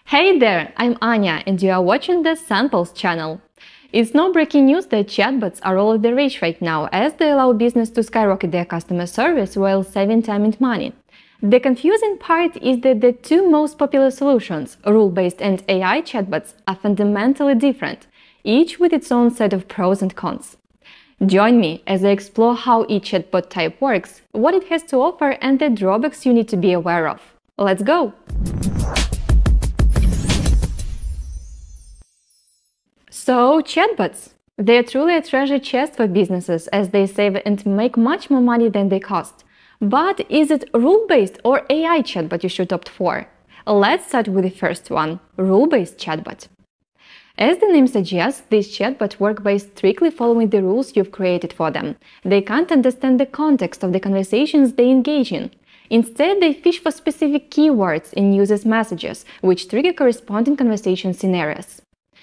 Hey there, I'm Anya and you are watching the SendPulse channel. It's no breaking news that chatbots are all the rage right now as they allow business to skyrocket their customer service while saving time and money. The confusing part is that the two most popular solutions, rule-based and AI chatbots, are fundamentally different, each with its own set of pros and cons. Join me as I explore how each chatbot type works, what it has to offer and the drawbacks you need to be aware of. Let's go! So, chatbots. They are truly a treasure chest for businesses as they save and make much more money than they cost. But is it rule-based or AI chatbot you should opt for? Let's start with the first one, rule-based chatbot. As the name suggests, these chatbots work by strictly following the rules you've created for them. They can't understand the context of the conversations they engage in. Instead, they fish for specific keywords in users' messages, which trigger corresponding conversation scenarios.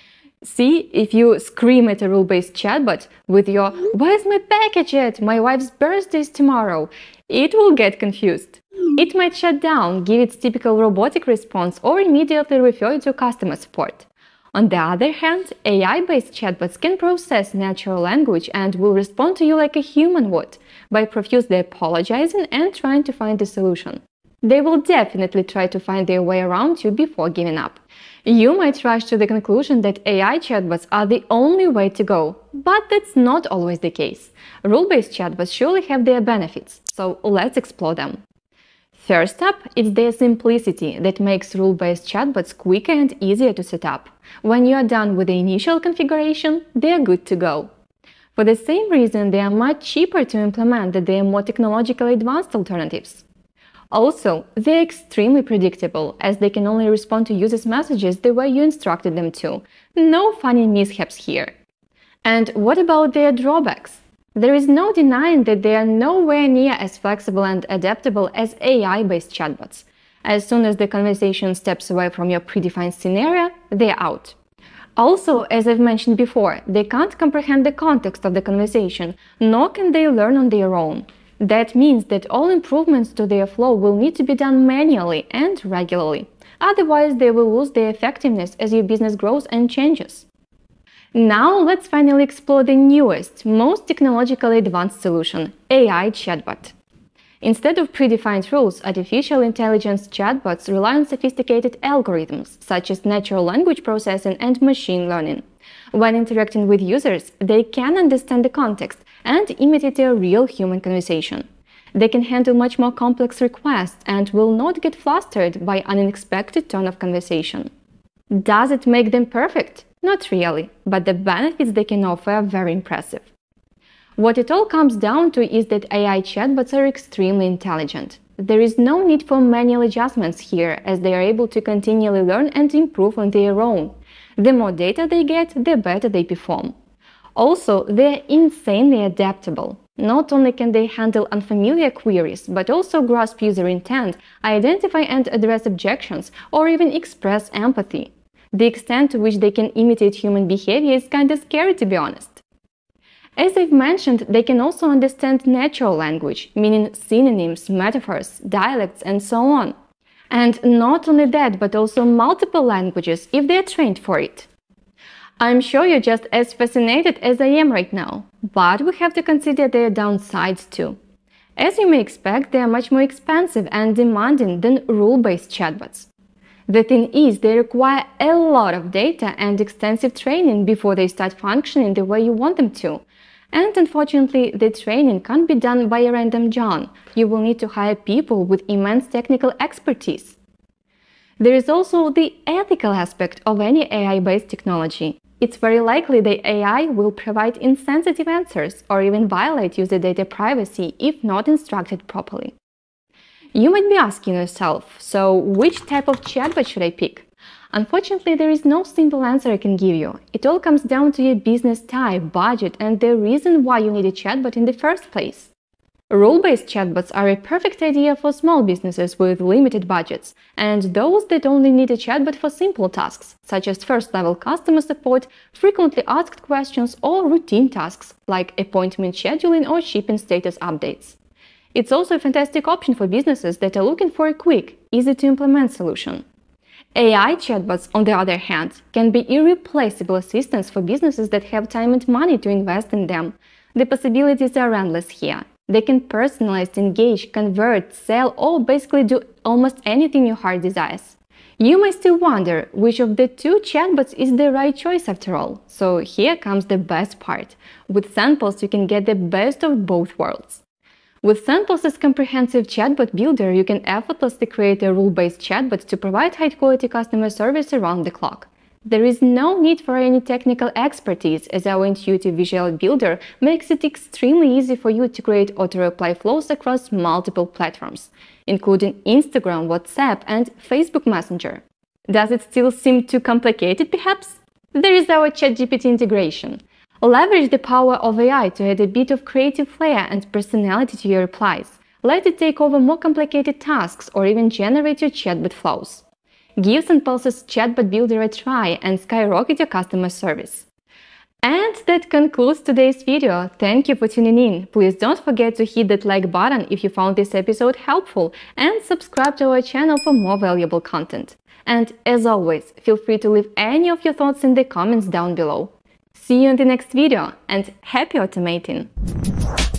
See, if you scream at a rule-based chatbot with your "Where's my package at? My wife's birthday is tomorrow," it will get confused. It might shut down, give its typical robotic response, or immediately refer you to customer support. On the other hand, AI-based chatbots can process natural language and will respond to you like a human would, by profusely apologizing and trying to find a solution. They will definitely try to find their way around you before giving up. You might rush to the conclusion that AI chatbots are the only way to go, but that's not always the case. Rule-based chatbots surely have their benefits, so let's explore them. First up, it's their simplicity that makes rule-based chatbots quicker and easier to set up. When you are done with the initial configuration, they are good to go. For the same reason, they are much cheaper to implement than their more technologically advanced alternatives. Also, they're extremely predictable, as they can only respond to users' messages the way you instructed them to. No funny mishaps here. And what about their drawbacks? There is no denying that they are nowhere near as flexible and adaptable as AI-based chatbots. As soon as the conversation steps away from your predefined scenario, they're out. Also, as I've mentioned before, they can't comprehend the context of the conversation, nor can they learn on their own. That means that all improvements to their flow will need to be done manually and regularly. Otherwise, they will lose their effectiveness as your business grows and changes. Now, let's finally explore the newest, most technologically advanced solution, AI chatbot. Instead of predefined rules, artificial intelligence chatbots rely on sophisticated algorithms, such as natural language processing and machine learning. When interacting with users, they can understand the context and imitate a real human conversation. They can handle much more complex requests and will not get flustered by an unexpected turn of conversation. Does it make them perfect? Not really, but the benefits they can offer are very impressive. What it all comes down to is that AI chatbots are extremely intelligent. There is no need for manual adjustments here, as they are able to continually learn and improve on their own. The more data they get, the better they perform. Also, they're insanely adaptable. Not only can they handle unfamiliar queries, but also grasp user intent, identify and address objections, or even express empathy. The extent to which they can imitate human behavior is kinda scary, to be honest. As I've mentioned, they can also understand natural language, meaning synonyms, metaphors, dialects, and so on. And not only that, but also multiple languages if they're trained for it. I'm sure you're just as fascinated as I am right now, but we have to consider their downsides too. As you may expect, they are much more expensive and demanding than rule-based chatbots. The thing is, they require a lot of data and extensive training before they start functioning the way you want them to. And unfortunately, the training can't be done by a random John. You will need to hire people with immense technical expertise. There is also the ethical aspect of any AI-based technology. It's very likely the AI will provide insensitive answers or even violate user data privacy if not instructed properly. You might be asking yourself, so which type of chatbot should I pick? Unfortunately, there is no simple answer I can give you. It all comes down to your business type, budget, and the reason why you need a chatbot in the first place. Rule-based chatbots are a perfect idea for small businesses with limited budgets, and those that only need a chatbot for simple tasks, such as first-level customer support, frequently asked questions, or routine tasks, like appointment scheduling or shipping status updates. It's also a fantastic option for businesses that are looking for a quick, easy-to-implement solution. AI chatbots, on the other hand, can be irreplaceable assistants for businesses that have time and money to invest in them. The possibilities are endless here. They can personalize, engage, convert, sell, or basically do almost anything your heart desires. You may still wonder which of the two chatbots is the right choice after all. So here comes the best part. With SendPulse, you can get the best of both worlds. With SendPulse's comprehensive chatbot builder, you can effortlessly create a rule-based chatbot to provide high-quality customer service around the clock. There is no need for any technical expertise, as our intuitive visual builder makes it extremely easy for you to create auto-reply flows across multiple platforms, including Instagram, WhatsApp, and Facebook Messenger. Does it still seem too complicated, perhaps? There is our ChatGPT integration. Leverage the power of AI to add a bit of creative flair and personality to your replies. Let it take over more complicated tasks or even generate your chatbot flows. Give SendPulse's chatbot builder a try and skyrocket your customer service. And that concludes today's video. Thank you for tuning in. Please don't forget to hit that like button if you found this episode helpful and subscribe to our channel for more valuable content. And as always, feel free to leave any of your thoughts in the comments down below. See you in the next video and happy automating!